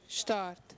Start.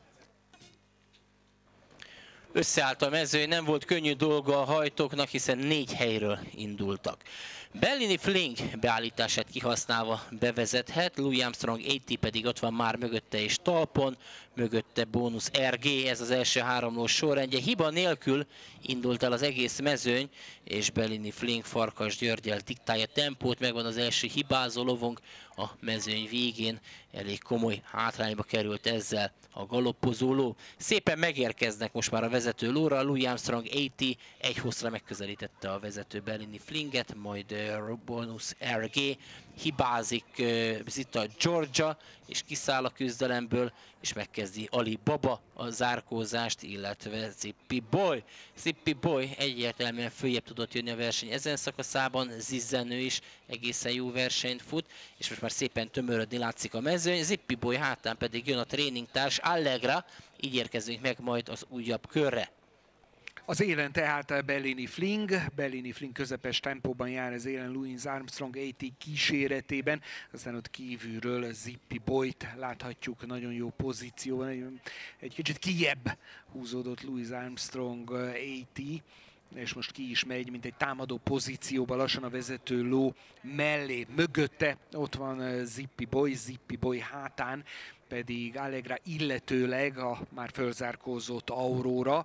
Összeállt a mezőny, nem volt könnyű dolga a hajtóknak, hiszen 4 helyről indultak. Bellini Fling beállítását kihasználva bevezethet, Louis Armstrong 80 pedig ott van már mögötte és talpon, mögötte bónusz RG, ez az első 3 ló sorrendje. Hiba nélkül indult el az egész mezőny, és Bellini Fling Farkas Györgyel diktálja tempót, megvan az első hibázó lovunk a mezőny végén, elég komoly hátrányba került ezzel a galoppozó ló. Szépen megérkeznek most már a vezető lóra, Louis Armstrong 80 egy hosszra megközelítette a vezető Bellini Flinget, majd bónusz RG, hibázik Zita Georgia, és kiszáll a küzdelemből, és megkezdi Ali Baba a zárkózást, illetve Zippy Boy. Zippy Boy egyértelműen följebb tudott jönni a verseny ezen szakaszában, Zizzenő is egészen jó versenyt fut, és most már szépen tömörödni látszik a mezőny. Zippy Boy hátán pedig jön a tréningtárs Allegra, így érkezünk meg majd az újabb körre. Az élen tehát Bellini Fling közepes tempóban jár az élen Louis Armstrong 80 kíséretében, aztán ott kívülről Zippy Boyt láthatjuk nagyon jó pozícióban, egy kicsit kijebb húzódott Louis Armstrong 80, és most ki is megy, mint egy támadó pozícióban lassan a vezető ló mellé. Mögötte ott van Zippy Boy hátán pedig Allegra, illetőleg a már fölzárkózott Aurora.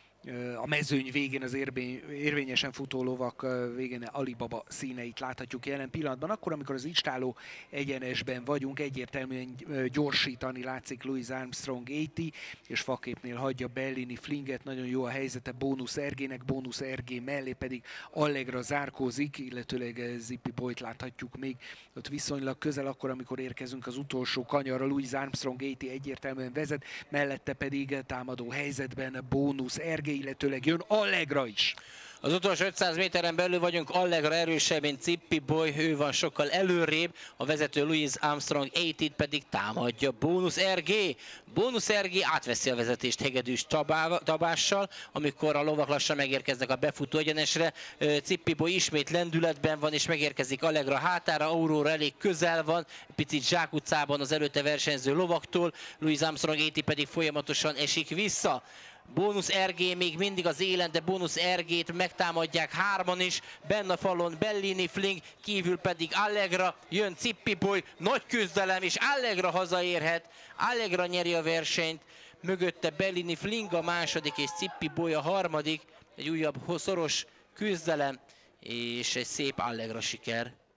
A mezőny végén az érvényesen futó lovak végén Ali Baba színeit láthatjuk jelen pillanatban. Akkor, amikor az istáló egyenesben vagyunk, egyértelműen gyorsítani látszik Louis Armstrong 80, és faképnél hagyja Bellini Flinget. Nagyon jó a helyzete bónusz RG-nek, bónusz RG mellé pedig Allegra zárkózik, illetőleg Zippy Boyt láthatjuk még ott viszonylag közel, akkor, amikor érkezünk az utolsó kanyarra. Louis Armstrong 80 egyértelműen vezet, mellette pedig támadó helyzetben bónusz RG, illetőleg jön Allegra is. Az utolsó 500 méteren belül vagyunk, Allegra erősebb, mint Zippy Boy, ő van sokkal előrébb, a vezető Louis Armstrong 80 pedig támadja bónusz RG. Bónusz RG átveszi a vezetést hegedűs Tabással, amikor a lovak lassan megérkeznek a befutó egyenesre. Zippy Boy ismét lendületben van, és megérkezik Allegra hátára, Aurora elég közel van, picit zsákutcában az előtte versenyző lovaktól, Louis Armstrong 80 pedig folyamatosan esik vissza. Bónusz RG még mindig az élen, de bónusz RG-t megtámadják hárman is, benne a falon Bellini Fling, kívül pedig Allegra, jön Zippy Boy, nagy küzdelem, és Allegra hazaérhet, Allegra nyeri a versenyt, mögötte Bellini Fling a második, és Zippy Boy a harmadik, egy újabb szoros küzdelem, és egy szép Allegra siker.